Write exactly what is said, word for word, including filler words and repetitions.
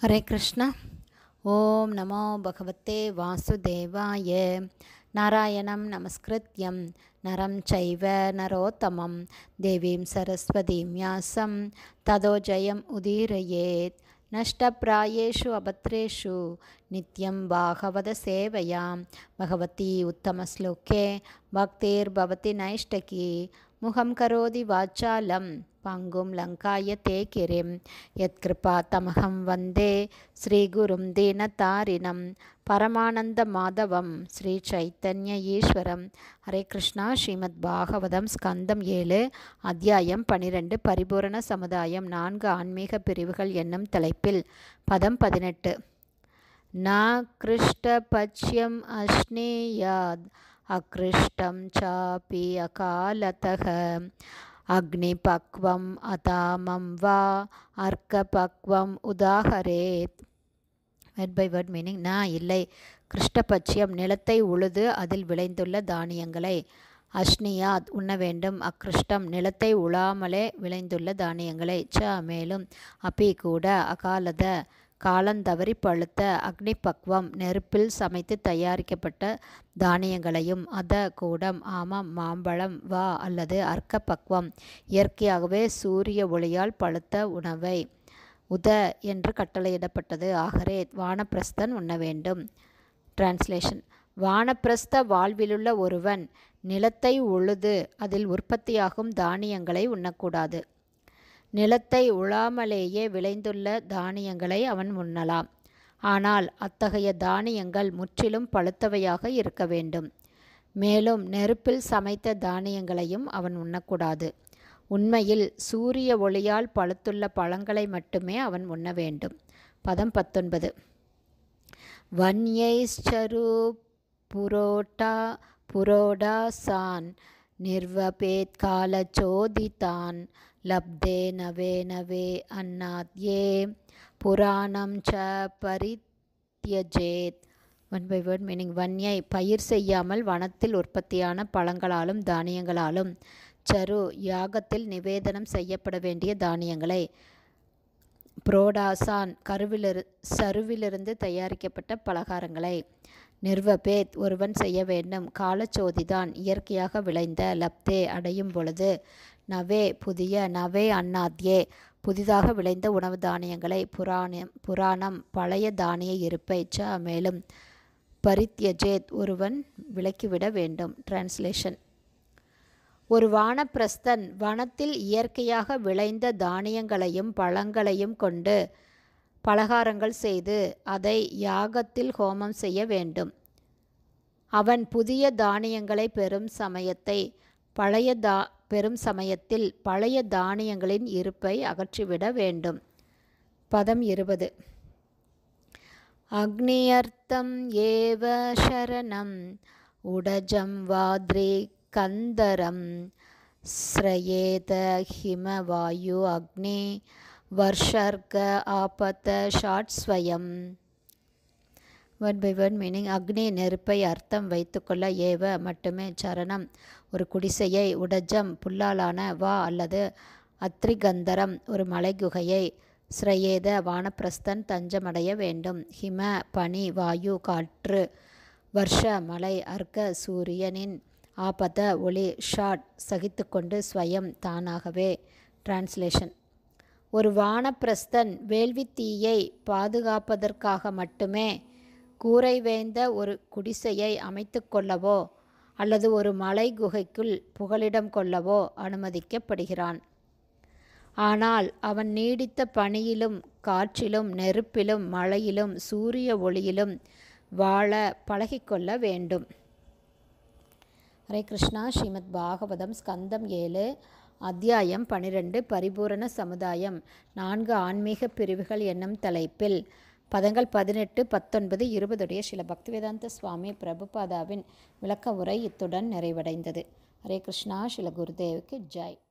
हरे कृष्ण। ओम नमो भगवते वासुदेवाय। नारायणं नमस्कृत्यं नरं चैव नरोत्तमं देवीं सरस्वतीं व्यासं ततो जयम् उदीरयेत्। नष्टप्रायेषु अभद्रेषु नित्यं भागवत सेवयां भगवती उत्तमश्लोके भक्तिर्भवति नैष्टकी। मुखं करोति वाचालं पङ्गुं लङ्कायते गिरिं यत्कृपातमहं वन्दे श्रीगुरुं दीनतारिणं परमानन्दमाधवं श्रीचैतन्य ஈஸ்வரம். ஹரே கிருஷ்ணா. ஸ்ரீமத் பாகவதம் ஸ்கந்தம் ஏழு அத்தியாயம் பனிரெண்டு பரிபூரண சமுதாயம் நான்கு ஆன்மீக பிரிவுகள் என்னும் தலைப்பில் பதம் பதினெட்டு. ந கிருஷ்ட பட்சியம் அஸ்னேயாத் அக்ருஷ்டம் சாபி அகாலதக அக்னிபக்வம் அதாமம் வா அர்க்கபக்வம் உதாகரேத். Word by word meaning. நான் இல்லை. கிருஷ்டபட்சியம் நிலத்தை உழுது அதில் விளைந்துள்ள தானியங்களை, அஷ்னியாத் உண்ண வேண்டும், அக்ருஷ்டம் நிலத்தை உழாமலே விளைந்துள்ள தானியங்களை, ச மேலும், அப்பி கூட, அகாலத காலந்தவறி பழுத்த, அக்னி பக்வம் நெருப்பில் சமைத்து தயாரிக்கப்பட்ட தானியங்களையும், அத கூடம் ஆமாம் மாம்பழம், வா அல்லது அர்க்க பக்வம் இயற்கையாகவே சூரிய ஒளியால் பழுத்த உணவை, உத என்று கட்டளையிடப்பட்டது ஆகரேத் வானப்பிரஸ்தன் உண்ண வேண்டும். டிரான்ஸ்லேஷன். வானப்பிரஸ்த வாழ்விலுள்ள ஒருவன் நிலத்தை உழுது அதில் உற்பத்தியாகும் தானியங்களை உண்ணக்கூடாது. நிலத்தை உழாமலேயே விளைந்துள்ள தானியங்களை அவன் உண்ணலாம். ஆனால் அத்தகைய தானியங்கள் முற்றிலும் பழுத்தவையாக இருக்க வேண்டும். மேலும் நெருப்பில் சமைத்த தானியங்களையும் அவன் உண்ணக்கூடாது. உண்மையில் சூரிய ஒளியால் பழுத்துள்ள பழங்களை மட்டுமே அவன் உண்ண வேண்டும். பதம் பத்தொன்பது. வன்யைஸ்சரு புரோட்டா புரோடா சான் நிர்வபேத் காலச்சோதிதான் லப்தே நவே நவே அன்னாத்யே புராணம் ச பரித்யஜேத். One by word meaning. வன்யை பயிர் செய்யாமல் வனத்தில் உற்பத்தியான பழங்களாலும் தானியங்களாலும், சரு யாகத்தில் நிவேதனம் செய்யப்பட வேண்டிய தானியங்களை, புரோடாசான் கருவிலிரு சருவிலிருந்து தயாரிக்கப்பட்ட பலகாரங்களை, நிர்வபேத் ஒருவன் செய்ய வேண்டும், காலச்சோதிதான் இயற்கையாக விளைந்த, லப்தே அடையும் பொழுது, நவே புதிய, நவே அன்னாத்யே புதிதாக விளைந்த உணவு தானியங்களை, புராணம் புராணம் பழைய தானிய இருப்பை, ச மேலும், பரித்யஜேத் ஒருவன் விலக்கிவிட வேண்டும். டிரான்ஸ்லேஷன். ஒரு வானப்பிரஸ்தன் வனத்தில் இயற்கையாக விளைந்த தானியங்களையும் பழங்களையும் கொண்டு பலகாரங்கள் செய்து அதை யாகத்தில் ஹோமம் செய்ய வேண்டும். அவன் புதிய தானியங்களை பெறும் சமயத்தை பழைய தா பெறும் சமயத்தில் பழைய தானியங்களின் இருப்பை அகற்றிவிட வேண்டும். பதம் இருபது. அக்னியர்த்தம் ஏவ சரணம் உடஜம் வாத்ரி கந்தரம் ஸ்ரயேத ஹிமவாயு அக்னி வர்ஷர்க ஆபத்த ஷாட்ஸ்வயம். Word by word meaning. அக்னி நெருப்பை அர்த்தம் வைத்துக்கொள்ள, ஏவ மட்டுமே, சரணம் ஒரு குடிசையை, உடஜம் புல்லாலான, வா அல்லது அத்ரிகந்தரம் ஒரு மலைகுகையை, ஸ்ரயேத வானப்பிரஸ்தன் தஞ்சமடைய வேண்டும், ஹிம பனி, வாயு காற்று, வர்ஷ மலை, அர்க்க சூரியனின், ஆபத ஒளி, ஷாட் சகித்து கொண்டு, ஸ்வயம் தானாகவே. டிரான்ஸ்லேஷன். ஒரு வானப்பிரஸ்தன் வேள்வித்தீயை பாதுகாப்பதற்காக மட்டுமே கூரை வேய்ந்த ஒரு குடிசையை அமைத்து கொள்ளவோ அல்லது ஒரு மலை குகைக்குள் புகலிடம் கொள்ளவோ அனுமதிக்கப்படுகிறான். ஆனால் அவன் நீடித்த பனியிலும் காற்றிலும் நெருப்பிலும் மழையிலும் சூரிய ஒளியிலும் வாழ பழகிக்கொள்ள வேண்டும். ஹரே கிருஷ்ணா. ஸ்ரீமத் பாகவதம் ஸ்கந்தம் ஏழு அத்தியாயம் பனிரெண்டு பரிபூரண சமுதாயம் நான்கு ஆன்மீக பிரிவுகள் என்னும் தலைப்பில் பதங்கள் பதினெட்டு பத்தொன்பது இருபதுடைய ஸ்ரீல பக்திவேதாந்த சுவாமி பிரபுபாதாவின் விளக்க உரை இத்துடன் நிறைவடைந்தது. ஹரே கிருஷ்ணா. ஸ்ரீல குருதேவுக்கு ஜெய்.